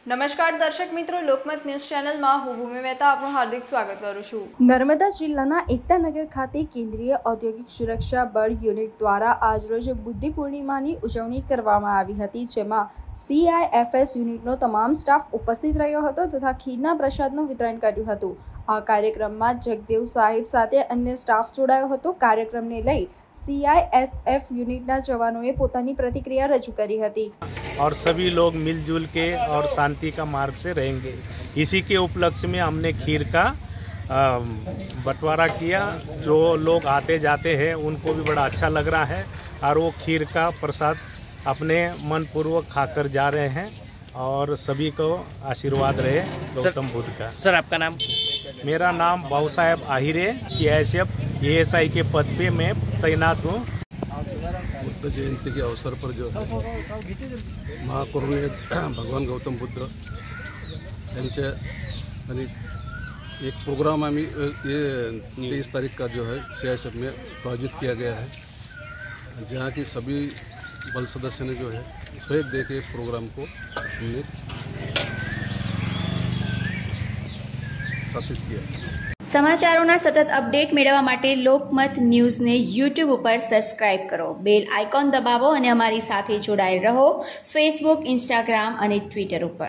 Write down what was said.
નમસ્કાર દર્શક મિત્રો, લોકમત ન્યૂઝ ચેનલમાં હું ભૂમિ મહેતા આપનું હાર્દિક સ્વાગત કરું છું। નર્મદા જિલ્લાના એકતાનગર ખાતે કેન્દ્રીય ઔદ્યોગિક સુરક્ષા બળ યુનિટ દ્વારા આજરોજ બુદ્ધિ પૂર્ણિમાની ઉજવણી કરવામાં આવી હતી, જેમાં CIFS યુનિટનો તમામ સ્ટાફ ઉપસ્થિત રહ્યો હતો તથા ખીરના પ્રસાદનું વિતરણ કર્યું હતું। આ કાર્યક્રમમાં જગદેવ સાહેબ સાથે અન્ય સ્ટાફ જોડાયો હતો। કાર્યક્રમને લઈ CISF यूनिटના જવાનોએ પોતાની પ્રતિક્રિયા રજૂ કરી હતી। और सभी लोग मिलजुल के और शांति का मार्ग से रहेंगे। इसी के उपलक्ष्य में हमने खीर का बंटवारा किया। जो लोग आते जाते हैं उनको भी बड़ा अच्छा लग रहा है और वो खीर का प्रसाद अपने मनपूर्वक खाकर जा रहे हैं और सभी को आशीर्वाद रहे गौतम बुद्ध का। सर, आपका नाम? मेरा नाम बाबू साहेब आहिरे, CISF ASI के पद पे मैं तैनात हूँ। बुद्ध जयंती के अवसर पर जो है महाकरुणीय भगवान गौतम बुद्ध यांचे आणि एक प्रोग्राम आम्ही ये 23 तारीख का जो है CISF में आयोजित किया गया है, जहाँ की सभी बल सदस्य ने जो है सहयोग दे के प्रोग्राम को हमने स्थापित किया। समाचारों सतत अपडेट मेळववा माटे लोकमत न्यूज़ ने YouTube पर सब्सक्राइब करो, बेल आइकॉन दबावो और अमारी साथे जोड़ाયેલ रहो फेसबुक, इंस्टाग्राम और ट्विटर पर।